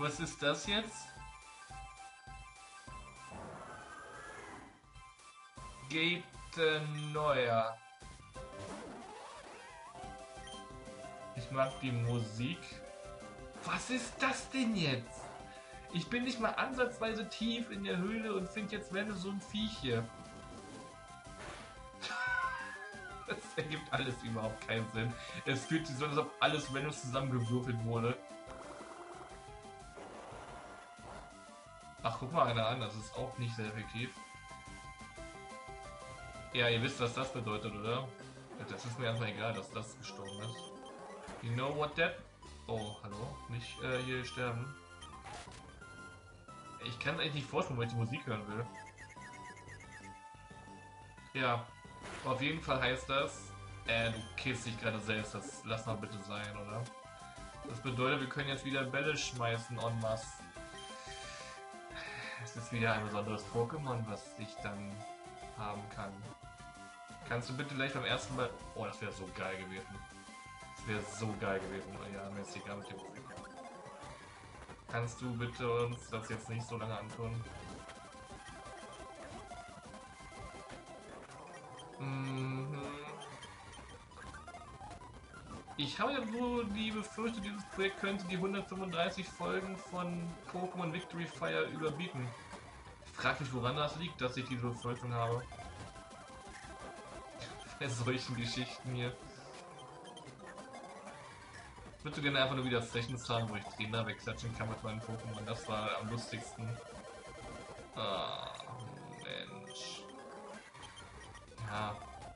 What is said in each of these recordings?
Was ist das jetzt? Geht neuer. Ich mag die Musik. Was ist das denn jetzt? Ich bin nicht mal ansatzweise tief in der Höhle und finde jetzt wenn so ein Viech hier. Das ergibt alles überhaupt keinen Sinn. Es fühlt sich so, als ob alles random zusammengewürfelt wurde. Ach, guck mal einer an, das ist auch nicht sehr effektiv. Ja, ihr wisst, was das bedeutet, oder? Das ist mir erstmal egal, dass das gestorben ist. You know what that... Oh, hallo? Nicht hier sterben. Ich kann es eigentlich nicht vorstellen, weil ich die Musik hören will. Ja, auf jeden Fall heißt das... du killst dich gerade selbst, das lass mal bitte sein, oder? Das bedeutet, wir können jetzt wieder Bälle schmeißen en masse. Es ist wieder ein besonderes Pokémon, was ich dann haben kann. Kannst du bitte gleich beim ersten Mal... Oh, das wäre so geil gewesen. Das wäre so geil gewesen. Oh ja, mir ist egal mit dem Musik. Kannst du bitte uns das jetzt nicht so lange antun? Mhm. Ich habe ja so die Befürchtung, dieses Projekt könnte die 135 Folgen von Pokémon Victory Fire überbieten. Ich frage mich, woran das liegt, dass ich diese Befürchtung habe. Bei solchen Geschichten hier. Ich würde gerne einfach nur wieder Sessions haben, wo ich Trainer wegklatschen kann mit meinen Pokémon. Das war am lustigsten. Ah, Mensch. Ja.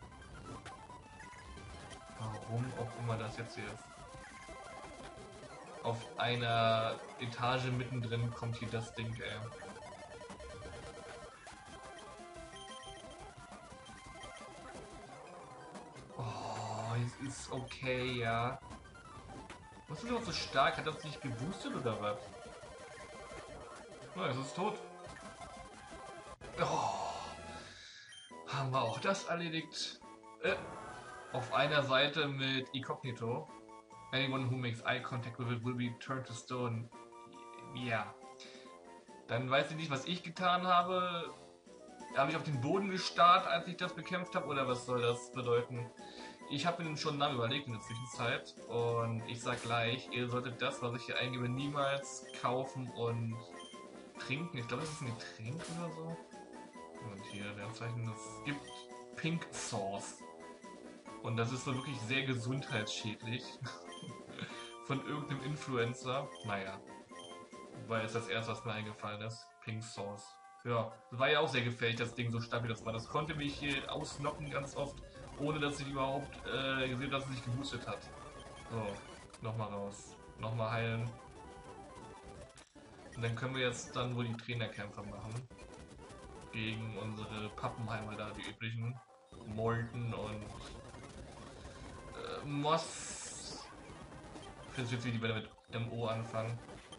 Warum auch immer das jetzt hier ist. Auf einer Etage mittendrin kommt hier das Ding, ey. Oh, es ist okay, ja. Was ist überhaupt so stark? Hat das nicht geboostet oder was? Na, es ist tot. Oh, haben wir auch das erledigt. Auf einer Seite mit Incognito. Anyone who makes eye contact with it will be turned to stone. Ja. Dann weiß ich nicht, was ich getan habe. Habe ich auf den Boden gestarrt, als ich das bekämpft habe? Oder was soll das bedeuten? Ich habe mir schon einen Namen überlegt in der Zwischenzeit. Und ich sag gleich, ihr solltet das, was ich hier eingebe, niemals kaufen und trinken. Ich glaube, das ist ein Getränk oder so. Und hier der Zeichen, es gibt Pink Sauce. Und das ist so wirklich sehr gesundheitsschädlich. Von irgendeinem Influencer. Naja. Weil es das erste, was mir eingefallen ist. Pink Sauce. Ja, das war ja auch sehr gefährlich, das Ding so stabil das war. Das konnte mich hier ausnocken ganz oft, ohne dass ich überhaupt gesehen habe, dass es sich geboostet hat. So, nochmal raus. Nochmal heilen. Und dann können wir jetzt dann wohl die Trainerkämpfe machen. Gegen unsere Pappenheimer da, die üblichen. Molten und Moss. Ich finde es jetzt, wie die Bälle mit MO anfangen.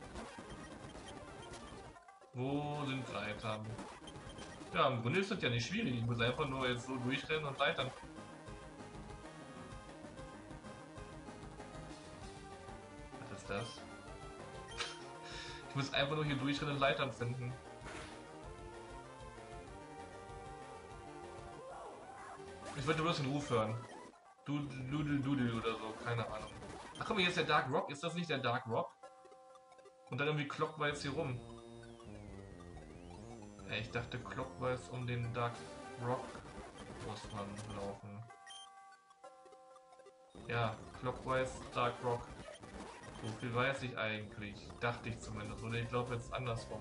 Wo sind Leitern? Ja, im Grunde ist das ja nicht schwierig. Ich muss einfach nur jetzt so durchrennen und Leitern. Was ist das? Ich muss einfach nur hier durchrennen und Leitern finden. Ich wollte bloß den Ruf hören. Dudel oder so, keine Ahnung. Ach guck mal, hier ist der Dark Rock. Ist das nicht der Dark Rock? Und dann irgendwie Clockwise hier rum. Ja, ich dachte Clockwise um den Dark Rock muss man laufen. Ja, Clockwise Dark Rock. So viel weiß ich eigentlich. Dachte ich zumindest. Oder ich glaube jetzt andersrum.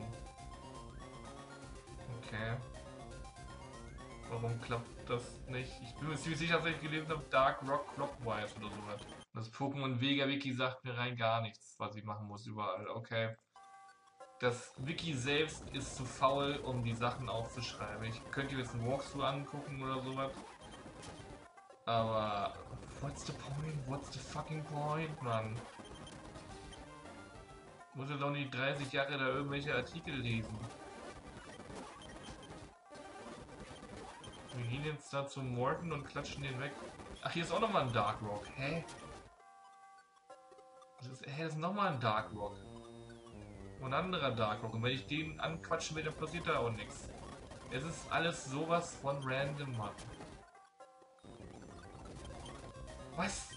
Okay. Warum klappt das nicht? Ich bin mir ziemlich sicher, dass ich gelesen habe, Dark Rock Clockwise oder sowas. Das Pokémon Vega Wiki sagt mir rein gar nichts, was ich machen muss überall. Okay. Das Wiki selbst ist zu faul, um die Sachen aufzuschreiben. Ich könnte jetzt einen Walkthrough angucken oder sowas. Aber what's the point? What's the fucking point, Mann? Ich muss jetzt auch nicht 30 Jahre da irgendwelche Artikel lesen. Wir gehen jetzt da zum Morton und klatschen den weg. Ach, hier ist auch nochmal ein Dark Rock. Hä? Das ist nochmal ein Dark Rock. Und ein anderer Darkrock. Und wenn ich den anquatschen will, dann passiert da auch nichts. Es ist alles sowas von random, Mann. Was?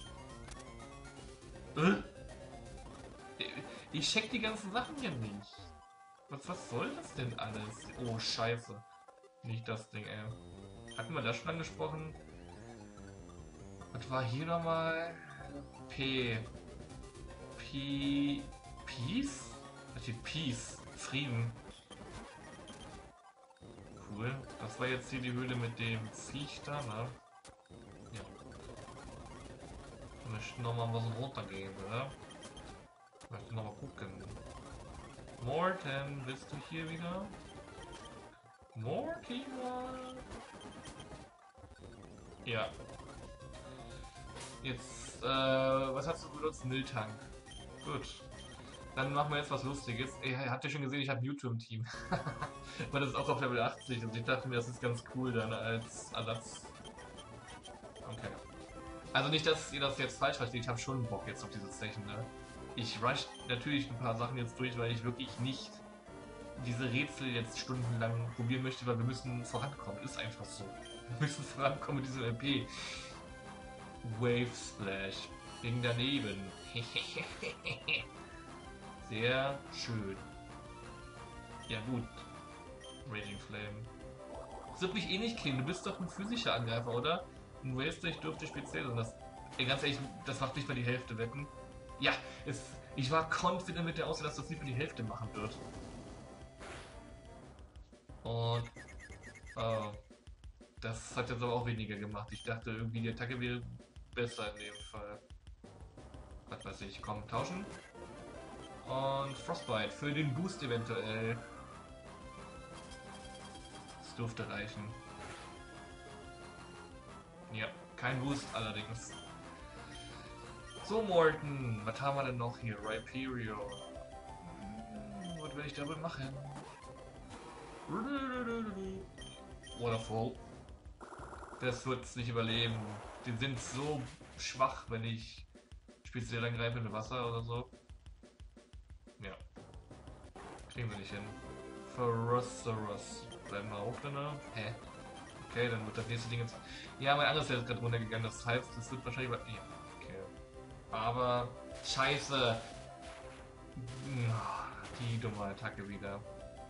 Ich check die ganzen Sachen hier nicht. Was soll das denn alles? Oh, scheiße. Nicht das Ding, ey. Hatten wir das schon angesprochen? Was war hier nochmal? Peace? Da steht Peace. Frieden. Cool. Das war jetzt hier die Höhle mit dem Viech da, ne? Ja. Wir möchten nochmal was runtergehen, oder? Ich möchte nochmal gucken. Morten, bist du hier wieder? Mortimer! Ja. Jetzt, was hast du benutzt? Mülltank. Gut. Dann machen wir jetzt was Lustiges. Ey, habt ihr schon gesehen, ich habe YouTube im Team. Weil das ist auch auf Level 80 und ich dachte mir, das ist ganz cool dann als Ersatz. Okay. Also nicht, dass ihr das jetzt falsch versteht, ich habe schon Bock jetzt auf diese Session, ne? Ich rush natürlich ein paar Sachen jetzt durch, weil ich wirklich nicht diese Rätsel jetzt stundenlang probieren möchte, weil wir müssen vorankommen. Ist einfach so. Wir müssen vorankommen mit diesem MP. Wave Splash. Ding daneben. Sehr schön. Ja gut. Raging Flame. Das wird mich eh nicht killen. Du bist doch ein physischer Angreifer, oder? Ein Wave dürfte speziell sein. Das, ey, ganz ehrlich, das macht nicht mal die Hälfte wetten. Ja, ich war confident mit der Aussage, dass das nicht mal die Hälfte machen wird. Und das hat jetzt aber auch weniger gemacht. Ich dachte irgendwie, die Attacke wäre besser in dem Fall. Was weiß ich. Komm, tauschen. Und Frostbite für den Boost eventuell. Das dürfte reichen. Ja, kein Boost allerdings. So, Morten, was haben wir denn noch hier? Rhyperior. Was will ich damit machen? Waterfall. Das wird es nicht überleben. Die sind so schwach, wenn ich speziell angreife mit Wasser oder so. Ja. Kriegen wir nicht hin. Ferrosaurus. Bleiben wir auch drin. Hä? Okay, dann wird das nächste Ding jetzt. Ja, mein anderes ist gerade runtergegangen. Das heißt, das wird wahrscheinlich. Ja, okay. Aber. Scheiße! Die dumme Attacke wieder.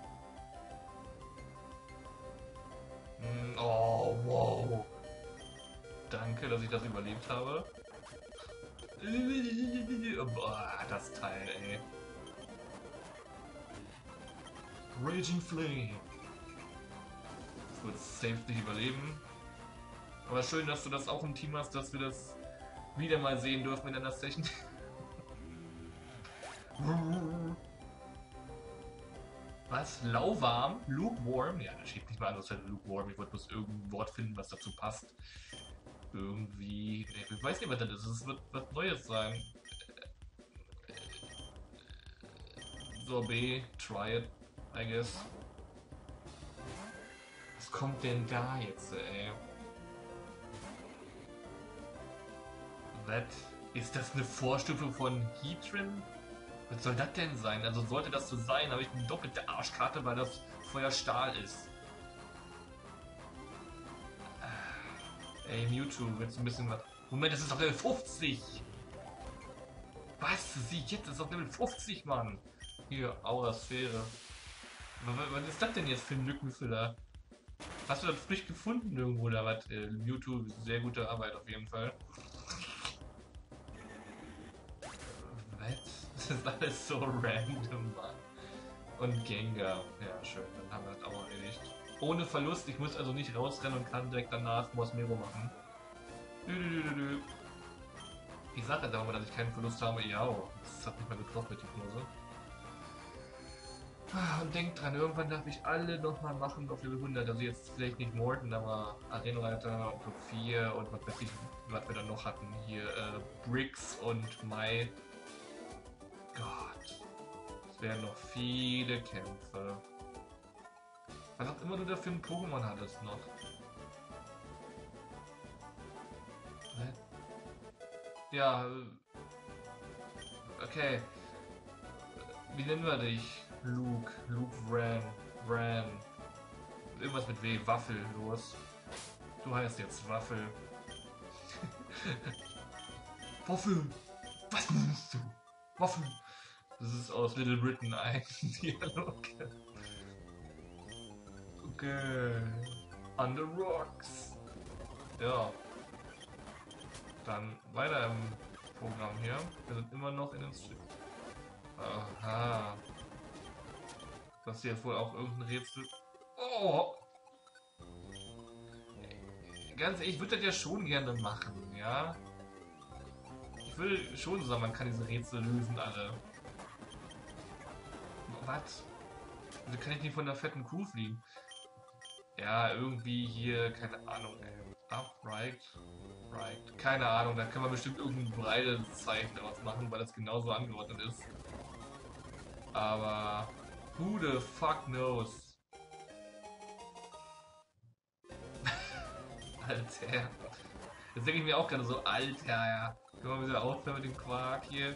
Oh, wow. Danke, dass ich das überlebt habe. Boah, das Teil, ey. Raging Flame. Das wird safe nicht überleben. Aber schön, dass du das auch im Team hast, dass wir das wieder mal sehen dürfen in einer Session. Was? Lauwarm? Lukewarm? Ja, das schiebt nicht mal an, was halt Lukewarm. Ich wollte bloß irgendein Wort finden, was dazu passt. Irgendwie. Ich weiß nicht, was das ist. Es wird was Neues sein. Sorbet, try it, I guess. Was kommt denn da jetzt, ey? Was? Ist das eine Vorstufe von Heatran? Was soll das denn sein? Also sollte das so sein, habe ich eine doppelte Arschkarte, weil das Feuer Stahl ist. Ey, Mewtwo, willst du ein bisschen was... Moment, das ist doch Level 50! Was? Sieh jetzt, das ist doch Level 50, Mann! Hier, Aura-Sphäre. Was ist das denn jetzt für ein Lückenfüller? Hast du das frisch gefunden irgendwo oder was? Mewtwo, sehr gute Arbeit auf jeden Fall. Was? Das ist alles so random, Mann. Und Gengar. Ja, schön, dann haben wir das auch erledigt. Ohne Verlust, ich muss also nicht rausrennen und kann direkt danach Mosmero machen. Ich sage jetzt aber, dass ich keinen Verlust habe. Ja, das hat mich mal getroffen mit Hypnose. Und denkt dran, irgendwann darf ich alle nochmal machen auf Level 100. Also jetzt vielleicht nicht Morten, aber Arenaleiter und Top 4 und was weiß ich, was wir dann noch hatten. Hier Bricks und Mai. Gott. Es werden noch viele Kämpfe. Was auch immer du da für ein Pokémon hattest noch. Ja. Okay. Wie nennen wir dich? Luke, Bran. Irgendwas mit W, Waffel, los. Du heißt jetzt Waffel. Waffel! Was bist du? Waffel! Das ist aus Little Britain ein Dialog. Okay. On the rocks. Ja. Dann weiter im Programm hier. Wir sind immer noch in den Strip. Aha. Das hier ist wohl auch irgendein Rätsel. Oh! Ganz ehrlich, ich würde das ja schon gerne machen, ja? Ich würde schon sagen, man kann diese Rätsel lösen, alle. Was? Wieso kann ich nicht von der fetten Kuh fliegen? Ja, irgendwie hier, keine Ahnung, ey. Up, right. Keine Ahnung, da kann man bestimmt irgendein breites Zeichen daraus machen, weil das genauso angeordnet ist. Aber who the fuck knows? Alter. Jetzt denke ich mir auch gerade so, Alter, ja. Können wir wieder aufhören mit dem Quark hier?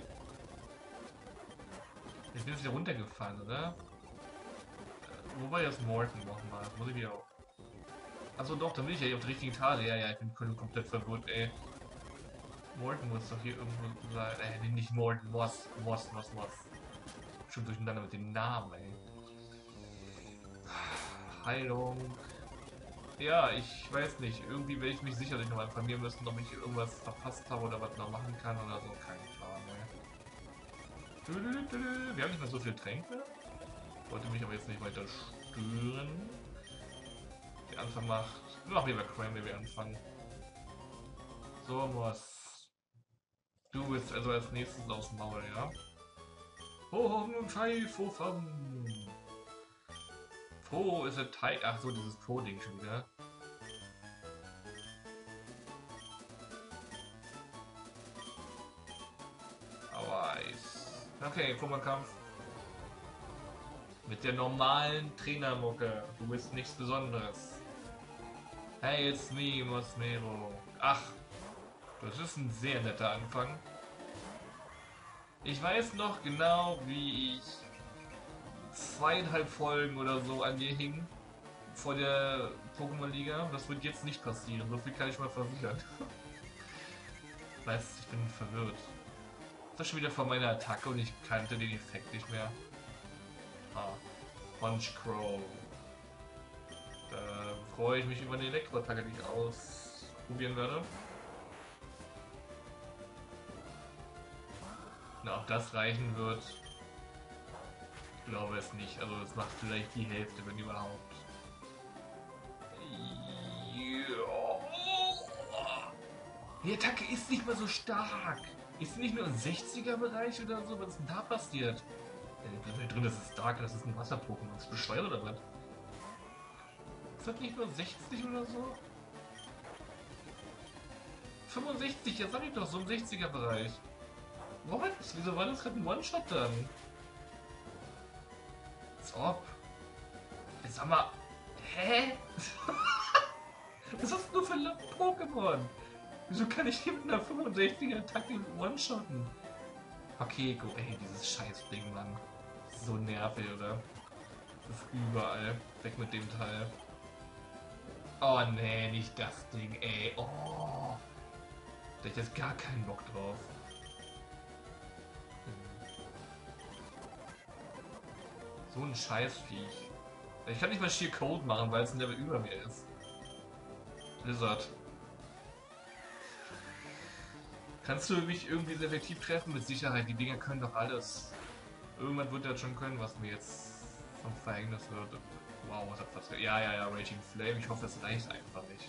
Ich bin jetzt wieder runtergefallen, oder? Wo war jetzt Morton nochmal? Muss ich wieder auf. Achso, doch, dann bin ich ja hier auf der richtigen Etage. Ja, ich bin komplett verwirrt, ey. Morton muss doch hier irgendwo sein. Nee, nicht Morton, Moss. Schon durcheinander mit dem Namen, ey. Heilung. Ja, ich weiß nicht. Irgendwie werde ich mich sicherlich noch mal informieren müssen, ob ich irgendwas verpasst habe oder was noch machen kann oder so. Kein Plan, ey. Wir haben nicht mehr so viel Tränke. Wollte mich aber jetzt nicht weiter stören. Der Anfang macht. Wir machen lieber Cranberry anfangen. So, Moss. Du bist also als nächstes aufs Maul, ja? Oh, Scheiß, Pro ist der Teig. Ach so, dieses Pro-Ding schon wieder. Aua, Eis. Okay, Kampf. Mit der normalen Trainermucke. Du bist nichts Besonderes. Hey, it's me, Mosmero. Ach, das ist ein sehr netter Anfang. Ich weiß noch genau, wie ich 2,5 Folgen oder so an dir hing vor der Pokémon-Liga. Das wird jetzt nicht passieren, so viel kann ich mal versichern. Weißt, ich bin verwirrt. Das ist schon wieder von meiner Attacke und ich kannte den Effekt nicht mehr. Ah, Punch-Crow. Da freue ich mich über eine Elektroattacke, die ich ausprobieren werde. Na, ob das reichen wird, ich glaube es nicht. Also es macht vielleicht die Hälfte, wenn überhaupt. Die Attacke ist nicht mehr so stark. Ist sie nicht mehr im 60er-Bereich oder so? Was ist denn da passiert? Drin ist es stark, das ist ein Wasser-Pokémon. Ist bescheuert oder was? Ist das nicht nur 60 oder so? 65, ja sag ich doch, so im 60er-Bereich. What? Wieso war das gerade ein One-Shot dann? Als ob. Jetzt sag mal. Hä? Was ist das nur für ein Pokémon? Wieso kann ich hier mit einer 65er-Attacke One-Shotten? Okay, go, ey, dieses Scheiß-Ding, Mann. So nervig, oder? Das ist überall. Weg mit dem Teil. Oh nee, nicht das Ding, ey. Oh. Da hab ich jetzt gar keinen Bock drauf. So ein Scheißviech. Ich kann nicht mal Sheer Code machen, weil es ein Level über mir ist. Blizzard. Kannst du mich irgendwie sehr effektiv treffen? Mit Sicherheit. Die Dinger können doch alles. Irgendwann wird das schon können, was mir jetzt vom Verhängnis wird. Wow, was hat das? Ja, Raging Flame. Ich hoffe, es reicht einfach nicht.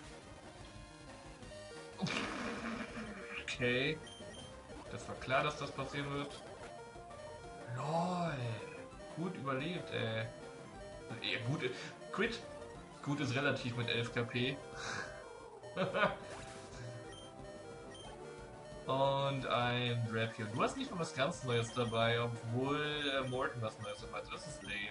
Okay. Das war klar, dass das passieren wird. LOL. Gut überlebt, ey. Ja, gut. Quit. Gut ist relativ mit 11 KP. Und ein Drapion. Du hast nicht mal was ganz Neues dabei, obwohl Morton was Neues dabei hat. Das ist lame.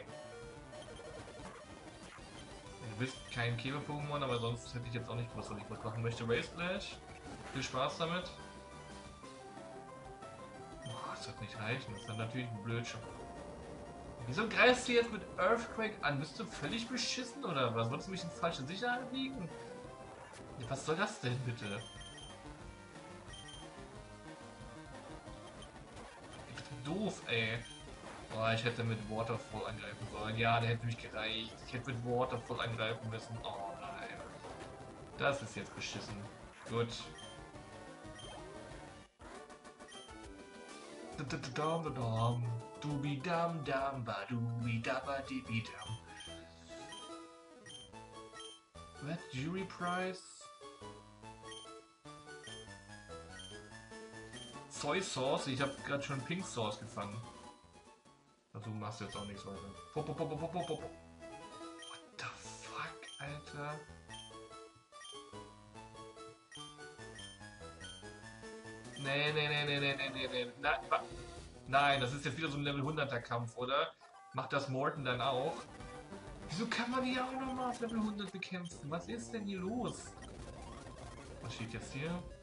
Du bist kein Käfer-Pokémon, aber sonst hätte ich jetzt auch nicht gewusst, was ich mitmachen möchte. Race Splash. Viel Spaß damit. Boah, das wird nicht reichen. Das ist dann natürlich ein Blödsinn. Wieso greifst du jetzt mit Earthquake an? Bist du völlig beschissen oder was? Wolltest du mich in falsche Sicherheit wiegen? Ja, was soll das denn bitte? Ich bin doof, ey. Oh, ich hätte mit Waterfall angreifen sollen. Ja, der hätte mich gereicht. Ich hätte mit Waterfall angreifen müssen. Oh nein. Das ist jetzt beschissen. Gut. Dubi-dam dam ba dubi-dabba dibi-dam. Red Jury Prize? Soy Sauce? Ich habe gerade schon Pink Sauce gefangen. Also machst du jetzt auch nichts weiter. What the fuck, Alter? Nee. Nein, das ist jetzt wieder so ein Level 100er Kampf, oder? Macht das Morton dann auch? Wieso kann man die auch nochmal auf Level 100 bekämpfen? Was ist denn hier los? Was steht jetzt hier?